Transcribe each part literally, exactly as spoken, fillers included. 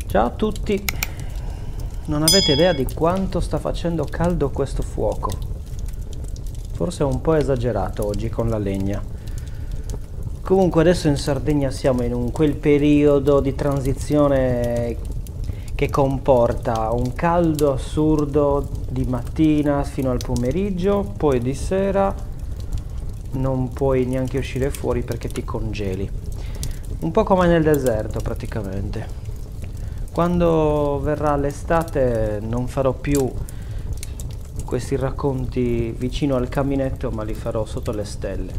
Ciao a tutti, non avete idea di quanto sta facendo caldo questo fuoco. Forse è un po' esagerato oggi con la legna. Comunque adesso in Sardegna siamo in un, quel periodo di transizione che comporta un caldo assurdo di mattina fino al pomeriggio, poi di sera non puoi neanche uscire fuori perché ti congeli. Un po' come nel deserto praticamente. Quando verrà l'estate non farò più questi racconti vicino al caminetto, ma li farò sotto le stelle.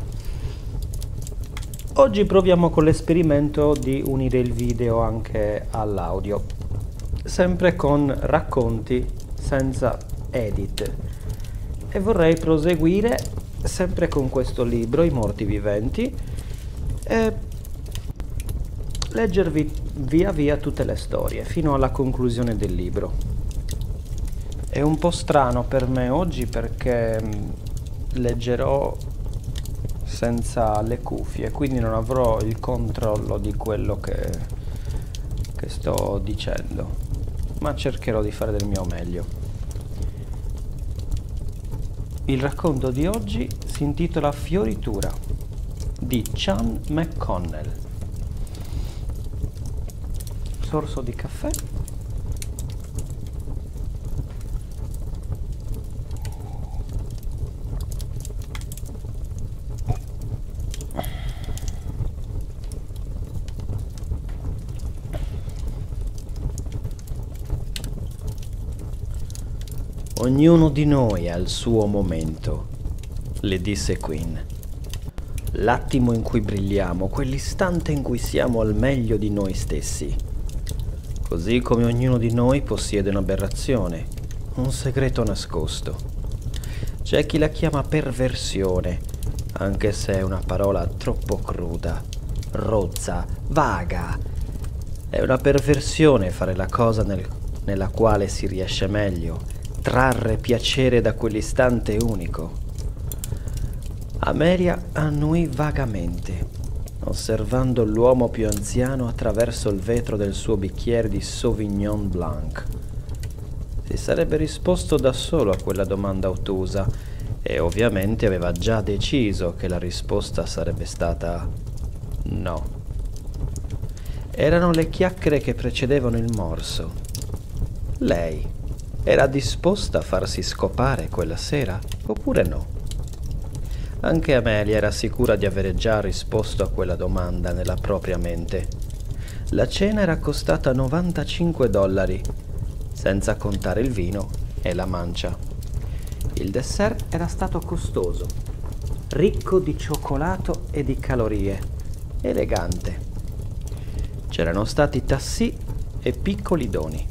Oggi proviamo con l'esperimento di unire il video anche all'audio, sempre con racconti senza edit. E vorrei proseguire sempre con questo libro, I morti viventi, e leggervi via via tutte le storie fino alla conclusione del libro. È un po' strano per me oggi perché leggerò senza le cuffie, quindi non avrò il controllo di quello che, che sto dicendo, ma cercherò di fare del mio meglio. Il racconto di oggi si intitola Fioritura di Sean McConnell. Sorso di caffè. Ognuno di noi ha il suo momento, le disse Quinn. L'attimo in cui brilliamo, quell'istante in cui siamo al meglio di noi stessi. Così come ognuno di noi possiede un'aberrazione, un segreto nascosto. C'è chi la chiama perversione, anche se è una parola troppo cruda, rozza, vaga. È una perversione fare la cosa nel, nella quale si riesce meglio, trarre piacere da quell'istante unico. Amelia annuì vagamente, osservando l'uomo più anziano attraverso il vetro del suo bicchiere di Sauvignon Blanc. Si sarebbe risposto da solo a quella domanda ottusa e ovviamente aveva già deciso che la risposta sarebbe stata no. Erano le chiacchiere che precedevano il morso. Lei era disposta a farsi scopare quella sera oppure no? Anche Amelia era sicura di avere già risposto a quella domanda nella propria mente. La cena era costata novantacinque dollari, senza contare il vino e la mancia. Il dessert era stato costoso, ricco di cioccolato e di calorie, elegante. C'erano stati tassì e piccoli doni.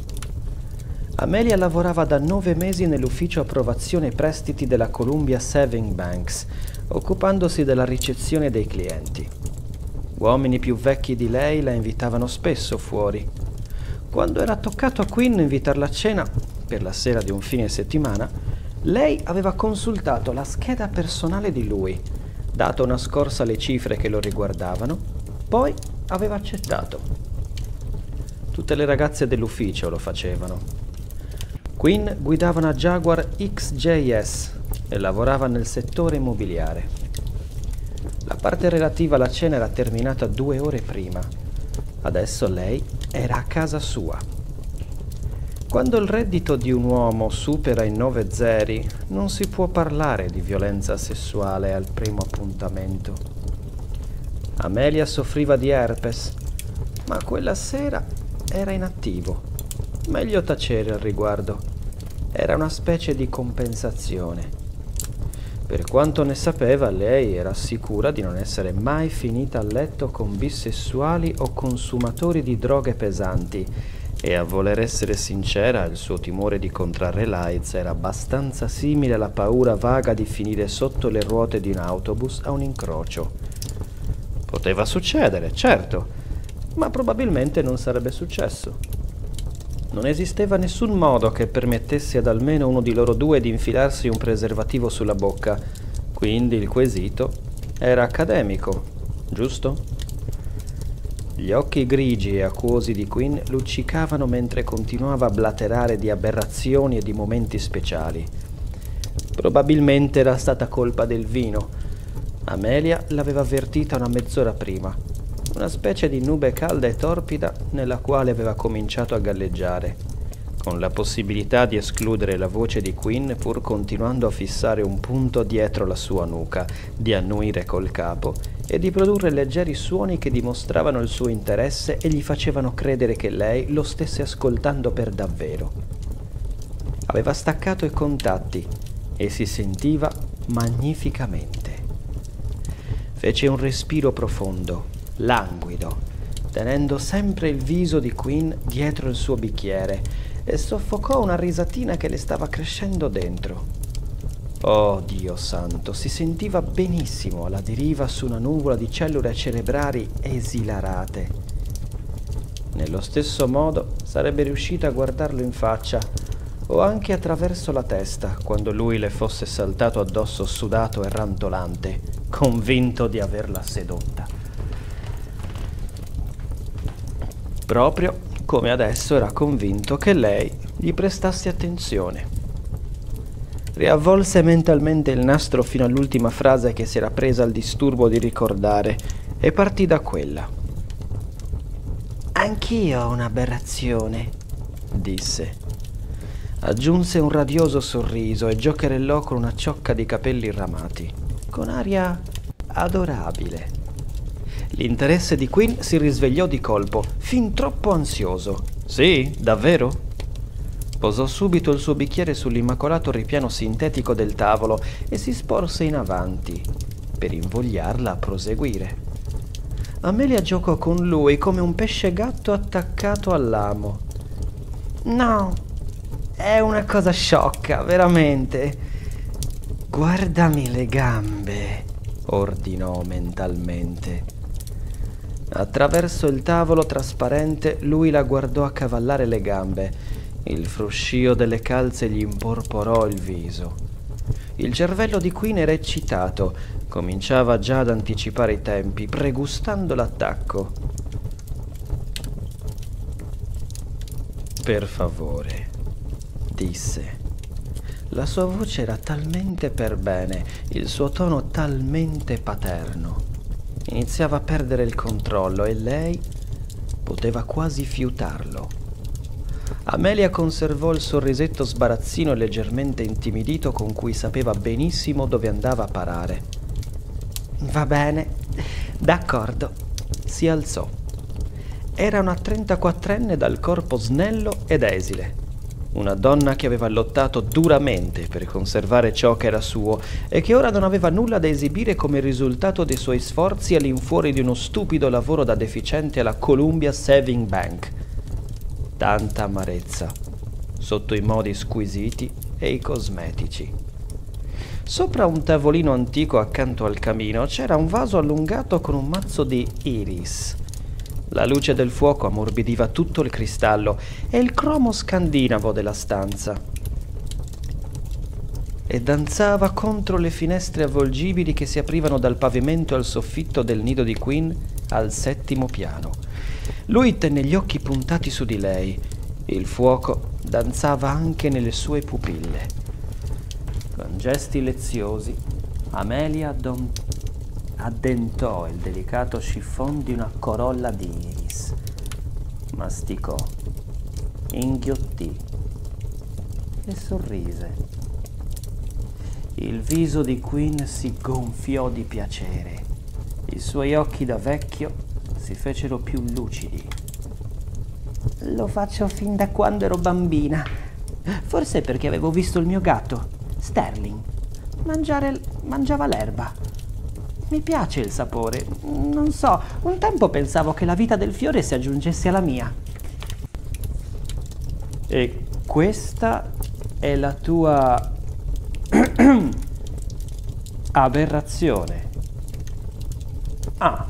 Amelia lavorava da nove mesi nell'ufficio approvazione prestiti della Columbia Savings Banks, occupandosi della ricezione dei clienti. Uomini più vecchi di lei la invitavano spesso fuori. Quando era toccato a Quinn invitarla a cena, per la sera di un fine settimana, lei aveva consultato la scheda personale di lui, dato una scorsa alle cifre che lo riguardavano, poi aveva accettato. Tutte le ragazze dell'ufficio lo facevano. Quinn guidava una Jaguar X J S e lavorava nel settore immobiliare. La parte relativa alla cena era terminata due ore prima. Adesso lei era a casa sua. Quando il reddito di un uomo supera i nove zeri, non si può parlare di violenza sessuale al primo appuntamento. Amelia soffriva di herpes, ma quella sera era inattivo. Meglio tacere al riguardo. Era una specie di compensazione. Per quanto ne sapeva, lei era sicura di non essere mai finita a letto con bisessuali o consumatori di droghe pesanti e, a voler essere sincera, il suo timore di contrarre l'AIDS era abbastanza simile alla paura vaga di finire sotto le ruote di un autobus a un incrocio. Poteva succedere, certo, ma probabilmente non sarebbe successo. Non esisteva nessun modo che permettesse ad almeno uno di loro due di infilarsi un preservativo sulla bocca, quindi il quesito era accademico, giusto? Gli occhi grigi e acquosi di Quinn luccicavano mentre continuava a blaterare di aberrazioni e di momenti speciali. Probabilmente era stata colpa del vino. Amelia l'aveva avvertita una mezz'ora prima. Una specie di nube calda e torpida nella quale aveva cominciato a galleggiare, con la possibilità di escludere la voce di Quinn pur continuando a fissare un punto dietro la sua nuca, di annuire col capo e di produrre leggeri suoni che dimostravano il suo interesse e gli facevano credere che lei lo stesse ascoltando per davvero. Aveva staccato i contatti e si sentiva magnificamente. Fece un respiro profondo, languido, tenendo sempre il viso di Quinn dietro il suo bicchiere, e soffocò una risatina che le stava crescendo dentro. Oh Dio santo, si sentiva benissimo alla deriva su una nuvola di cellule cerebrali esilarate. Nello stesso modo sarebbe riuscita a guardarlo in faccia o anche attraverso la testa quando lui le fosse saltato addosso sudato e rantolante, convinto di averla sedotta. Proprio come adesso era convinto che lei gli prestasse attenzione. Riavvolse mentalmente il nastro fino all'ultima frase che si era presa il disturbo di ricordare e partì da quella. «Anch'io ho un'aberrazione», disse. Aggiunse un radioso sorriso e giocherellò con una ciocca di capelli ramati, con aria adorabile. L'interesse di Quinn si risvegliò di colpo, fin troppo ansioso. «Sì, davvero?» Posò subito il suo bicchiere sull'immacolato ripiano sintetico del tavolo e si sporse in avanti, per invogliarla a proseguire. Amelia giocò con lui come un pesce gatto attaccato all'amo. «No, è una cosa sciocca, veramente. Guardami le gambe», ordinò mentalmente. Attraverso il tavolo trasparente lui la guardò accavallare le gambe. Il fruscio delle calze gli imporporò il viso. Il cervello di Quinn era eccitato, cominciava già ad anticipare i tempi, pregustando l'attacco. «Per favore», disse. La sua voce era talmente per bene, il suo tono talmente paterno. Iniziava a perdere il controllo e lei poteva quasi fiutarlo. Amelia conservò il sorrisetto sbarazzino e leggermente intimidito con cui sapeva benissimo dove andava a parare. «Va bene, d'accordo», si alzò. Era una trentaquattrenne dal corpo snello ed esile. Una donna che aveva lottato duramente per conservare ciò che era suo e che ora non aveva nulla da esibire come risultato dei suoi sforzi all'infuori di uno stupido lavoro da deficiente alla Columbia Saving Bank. Tanta amarezza, sotto i modi squisiti e i cosmetici. Sopra un tavolino antico accanto al camino c'era un vaso allungato con un mazzo di iris. La luce del fuoco ammorbidiva tutto il cristallo e il cromo scandinavo della stanza. E danzava contro le finestre avvolgibili che si aprivano dal pavimento al soffitto del nido di Quinn al settimo piano. Lui tenne gli occhi puntati su di lei. Il fuoco danzava anche nelle sue pupille. Con gesti leziosi, Amelia don- addentò il delicato chiffon di una corolla di iris. Masticò, inghiottì e sorrise. Il viso di Quinn si gonfiò di piacere. I suoi occhi da vecchio si fecero più lucidi. «Lo faccio fin da quando ero bambina. Forse perché avevo visto il mio gatto, Sterling, mangiare, mangiava l'erba. Mi piace il sapore. Non so, un tempo pensavo che la vita del fiore si aggiungesse alla mia». «E questa è la tua aberrazione?» «Ah».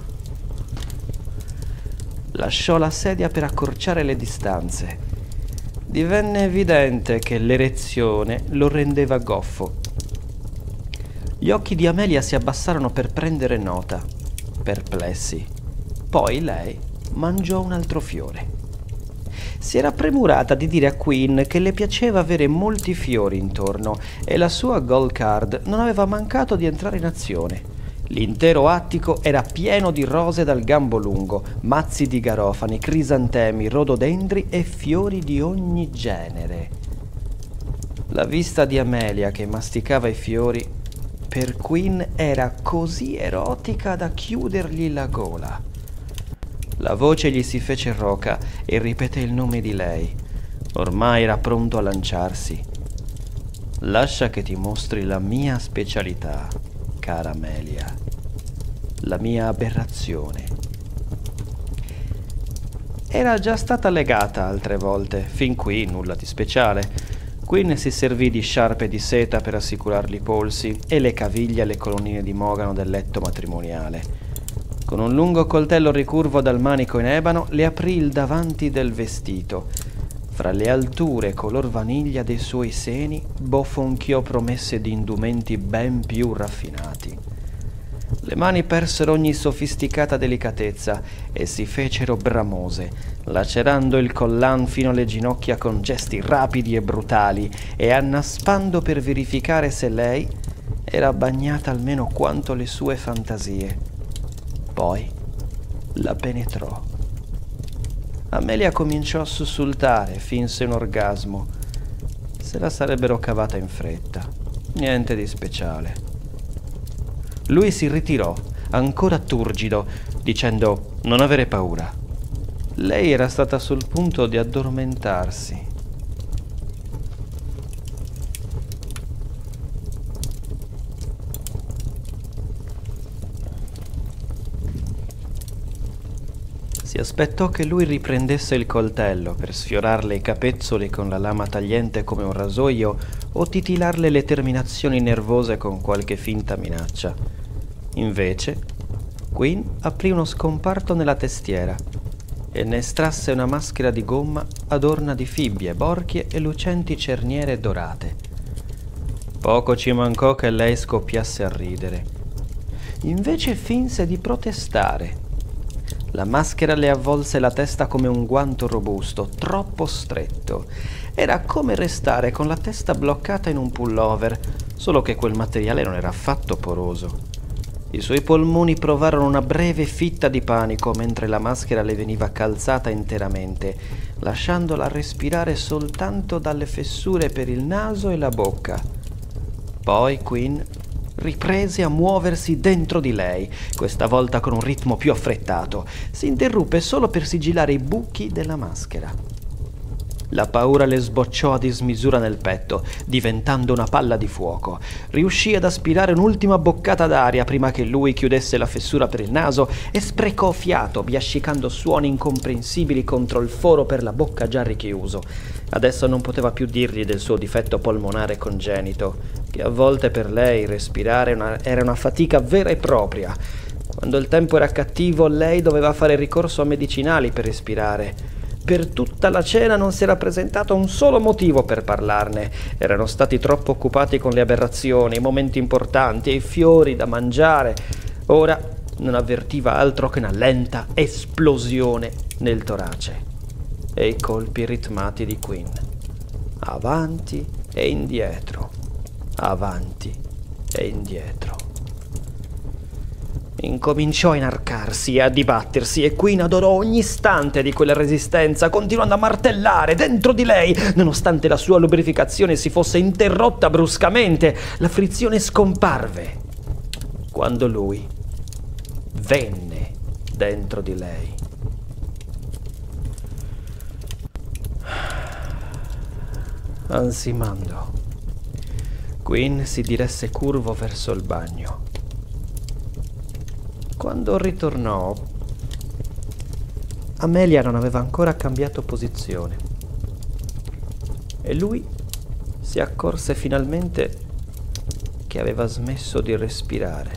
Lasciò la sedia per accorciare le distanze. Divenne evidente che l'erezione lo rendeva goffo. Gli occhi di Amelia si abbassarono per prendere nota, perplessi. Poi lei mangiò un altro fiore. Si era premurata di dire a Quinn che le piaceva avere molti fiori intorno e la sua gold card non aveva mancato di entrare in azione. L'intero attico era pieno di rose dal gambo lungo, mazzi di garofani, crisantemi, rododendri e fiori di ogni genere. La vista di Amelia che masticava i fiori per Quinn era così erotica da chiudergli la gola. La voce gli si fece roca e ripeté il nome di lei. Ormai era pronto a lanciarsi. Lascia che ti mostri la mia specialità, cara Amelia. La mia aberrazione. Era già stata legata altre volte, fin qui nulla di speciale. Quinn si servì di sciarpe di seta per assicurargli i polsi e le caviglie alle colonnine di mogano del letto matrimoniale. Con un lungo coltello ricurvo dal manico in ebano le aprì il davanti del vestito. Fra le alture color vaniglia dei suoi seni bofonchiò promesse di indumenti ben più raffinati. Le mani persero ogni sofisticata delicatezza e si fecero bramose, lacerando il collan fino alle ginocchia con gesti rapidi e brutali e annaspando per verificare se lei era bagnata almeno quanto le sue fantasie. Poi la penetrò. Amelia cominciò a sussultare, finse un orgasmo. Se la sarebbero cavata in fretta. Niente di speciale. Lui si ritirò, ancora turgido, dicendo non avere paura. Lei era stata sul punto di addormentarsi. Si aspettò che lui riprendesse il coltello per sfiorarle i capezzoli con la lama tagliente come un rasoio o titilarle le terminazioni nervose con qualche finta minaccia. Invece, Quinn aprì uno scomparto nella testiera e ne estrasse una maschera di gomma adorna di fibbie, borchie e lucenti cerniere dorate. Poco ci mancò che lei scoppiasse a ridere. Invece finse di protestare. La maschera le avvolse la testa come un guanto robusto, troppo stretto. Era come restare con la testa bloccata in un pullover, solo che quel materiale non era affatto poroso. I suoi polmoni provarono una breve fitta di panico mentre la maschera le veniva calzata interamente, lasciandola respirare soltanto dalle fessure per il naso e la bocca. Poi Quinn riprese a muoversi dentro di lei, questa volta con un ritmo più affrettato. Si interruppe solo per sigillare i buchi della maschera. La paura le sbocciò a dismisura nel petto, diventando una palla di fuoco. Riuscì ad aspirare un'ultima boccata d'aria prima che lui chiudesse la fessura per il naso e sprecò fiato, biascicando suoni incomprensibili contro il foro per la bocca già richiuso. Adesso non poteva più dirgli del suo difetto polmonare congenito, che a volte per lei respirare una, era una fatica vera e propria. Quando il tempo era cattivo, lei doveva fare ricorso a medicinali per respirare. Per tutta la cena non si era presentato un solo motivo per parlarne. Erano stati troppo occupati con le aberrazioni, i momenti importanti e i fiori da mangiare. Ora non avvertiva altro che una lenta esplosione nel torace e i colpi ritmati di Quinn. Avanti e indietro, avanti e indietro. Incominciò a inarcarsi e a dibattersi e Quinn adorò ogni istante di quella resistenza, continuando a martellare dentro di lei. Nonostante la sua lubrificazione si fosse interrotta bruscamente, la frizione scomparve quando lui venne dentro di lei. Ansimando, Quinn si diresse curvo verso il bagno. Quando ritornò, Amelia non aveva ancora cambiato posizione e lui si accorse finalmente che aveva smesso di respirare.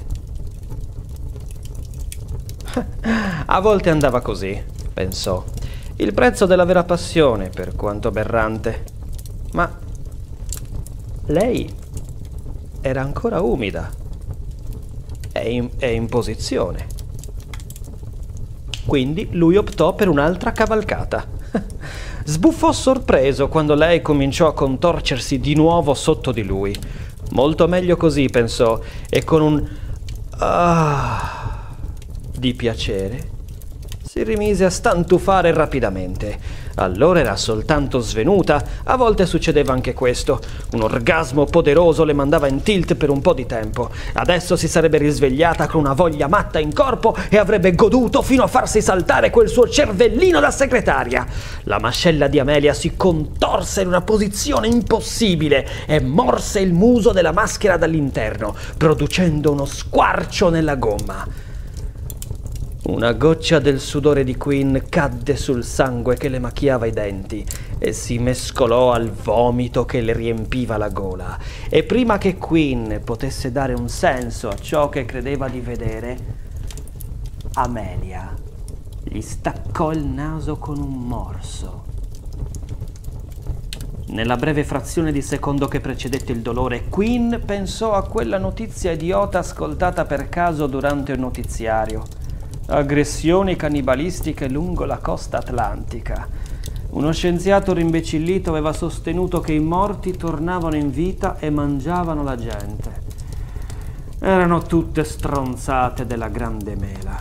A volte andava così, pensò, il prezzo della vera passione, per quanto aberrante. Ma lei era ancora umida. È in, è in posizione. Quindi lui optò per un'altra cavalcata. Sbuffò sorpreso quando lei cominciò a contorcersi di nuovo sotto di lui. Molto meglio così, pensò, e con un ah di piacere si rimise a stantufare rapidamente. Allora era soltanto svenuta, a volte succedeva anche questo. Un orgasmo poderoso le mandava in tilt per un po' di tempo. Adesso si sarebbe risvegliata con una voglia matta in corpo e avrebbe goduto fino a farsi saltare quel suo cervellino da segretaria. La mascella di Amelia si contorse in una posizione impossibile e morse il muso della maschera dall'interno, producendo uno squarcio nella gomma. Una goccia del sudore di Quinn cadde sul sangue che le macchiava i denti e si mescolò al vomito che le riempiva la gola. E prima che Quinn potesse dare un senso a ciò che credeva di vedere, Amelia gli staccò il naso con un morso. Nella breve frazione di secondo che precedette il dolore, Quinn pensò a quella notizia idiota ascoltata per caso durante un notiziario. Aggressioni cannibalistiche lungo la costa atlantica. Uno scienziato rimbecillito aveva sostenuto che i morti tornavano in vita e mangiavano la gente. Erano tutte stronzate della grande mela.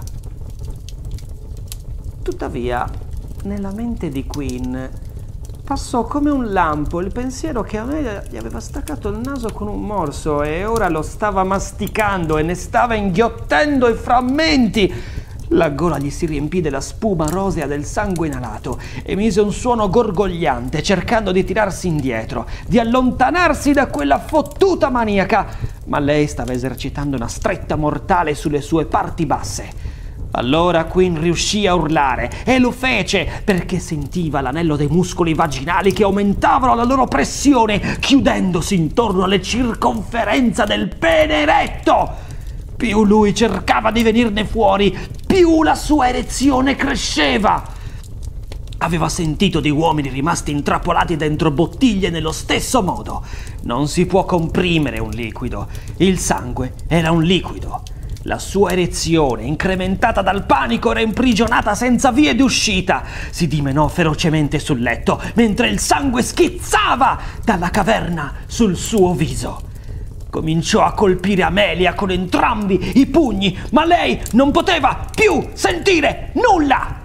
Tuttavia, nella mente di Quinn passò come un lampo il pensiero che Amelia gli aveva staccato il naso con un morso e ora lo stava masticando e ne stava inghiottendo i frammenti. La gola gli si riempì della spuma rosea del sangue inalato e mise un suono gorgogliante cercando di tirarsi indietro, di allontanarsi da quella fottuta maniaca, ma lei stava esercitando una stretta mortale sulle sue parti basse. Allora Quinn riuscì a urlare e lo fece perché sentiva l'anello dei muscoli vaginali che aumentavano la loro pressione, chiudendosi intorno alle circonferenze del pene eretto. Più lui cercava di venirne fuori, più la sua erezione cresceva. Aveva sentito di uomini rimasti intrappolati dentro bottiglie nello stesso modo. Non si può comprimere un liquido. Il sangue era un liquido. La sua erezione, incrementata dal panico, era imprigionata senza vie d'uscita. Si dimenò ferocemente sul letto, mentre il sangue schizzava dalla caverna sul suo viso. Cominciò a colpire Amelia con entrambi i pugni, ma lei non poteva più sentire nulla.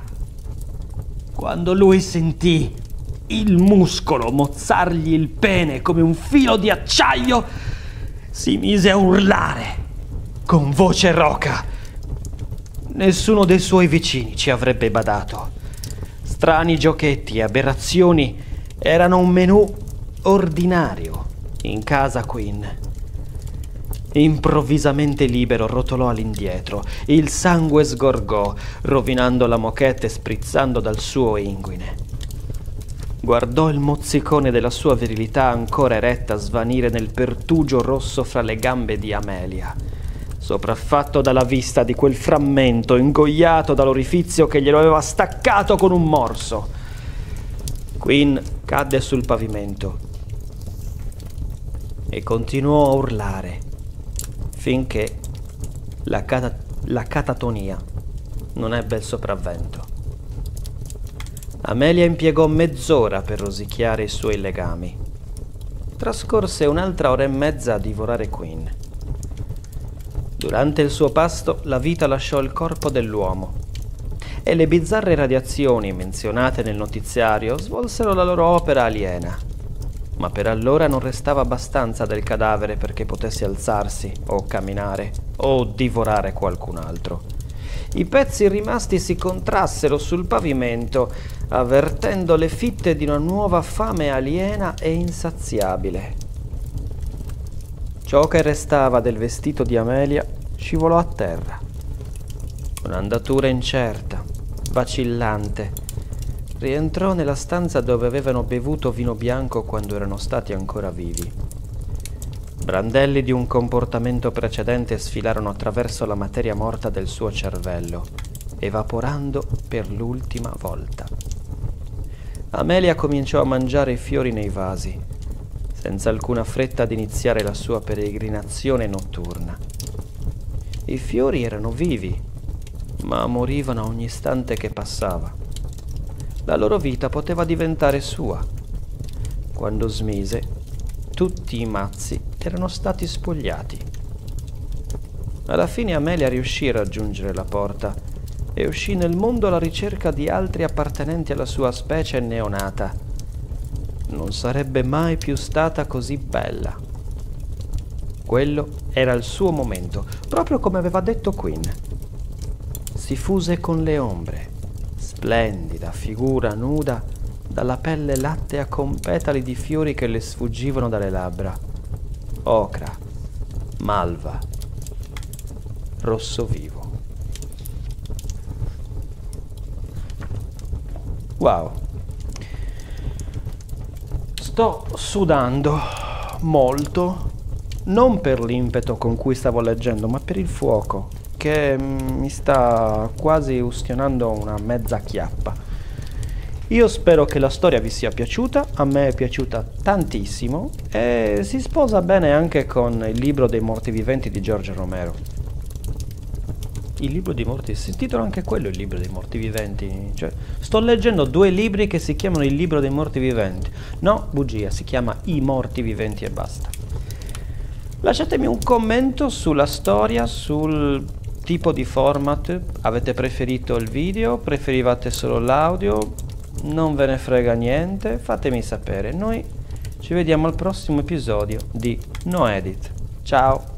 Quando lui sentì il muscolo mozzargli il pene come un filo di acciaio, si mise a urlare con voce roca. Nessuno dei suoi vicini ci avrebbe badato. Strani giochetti e aberrazioni erano un menù ordinario in casa Quinn. Improvvisamente libero rotolò all'indietro, il sangue sgorgò, rovinando la moquette e sprizzando dal suo inguine. Guardò il mozzicone della sua virilità ancora eretta svanire nel pertugio rosso fra le gambe di Amelia, sopraffatto dalla vista di quel frammento ingoiato dall'orifizio che glielo aveva staccato con un morso. Quinn cadde sul pavimento e continuò a urlare finché la, cata- la catatonia non ebbe il sopravvento. Amelia impiegò mezz'ora per rosicchiare i suoi legami. Trascorse un'altra ora e mezza a divorare Quinn. Durante il suo pasto la vita lasciò il corpo dell'uomo e le bizzarre radiazioni menzionate nel notiziario svolsero la loro opera aliena. Ma per allora non restava abbastanza del cadavere perché potesse alzarsi o camminare o divorare qualcun altro. I pezzi rimasti si contrassero sul pavimento, avvertendo le fitte di una nuova fame aliena e insaziabile. Ciò che restava del vestito di Amelia scivolò a terra. Un'andatura incerta, vacillante, rientrò nella stanza dove avevano bevuto vino bianco quando erano stati ancora vivi. Brandelli di un comportamento precedente sfilarono attraverso la materia morta del suo cervello, evaporando per l'ultima volta. Amelia cominciò a mangiare i fiori nei vasi, senza alcuna fretta di iniziare la sua peregrinazione notturna. I fiori erano vivi, ma morivano ogni istante che passava. La loro vita poteva diventare sua. Quando smise, tutti i mazzi erano stati spogliati. Alla fine Amelia riuscì a raggiungere la porta e uscì nel mondo alla ricerca di altri appartenenti alla sua specie neonata. Non sarebbe mai più stata così bella. Quello era il suo momento, proprio come aveva detto Quinn. Si fuse con le ombre, splendida figura nuda, dalla pelle lattea con petali di fiori che le sfuggivano dalle labbra. Ocra, malva, rosso vivo. Wow. Sto sudando molto, non per l'impeto con cui stavo leggendo, ma per il fuoco, che mi sta quasi ustionando una mezza chiappa. Io spero che la storia vi sia piaciuta, a me è piaciuta tantissimo e si sposa bene anche con il libro dei morti viventi di George Romero. Il libro dei morti, si intitola anche quello il libro dei morti viventi, cioè sto leggendo due libri che si chiamano il libro dei morti viventi. No, bugia, si chiama I morti viventi e basta. Lasciatemi un commento sulla storia, sul tipo di format. Avete preferito il video? Preferivate solo l'audio? Non ve ne frega niente? Fatemi sapere. Noi ci vediamo al prossimo episodio di No Edit. Ciao!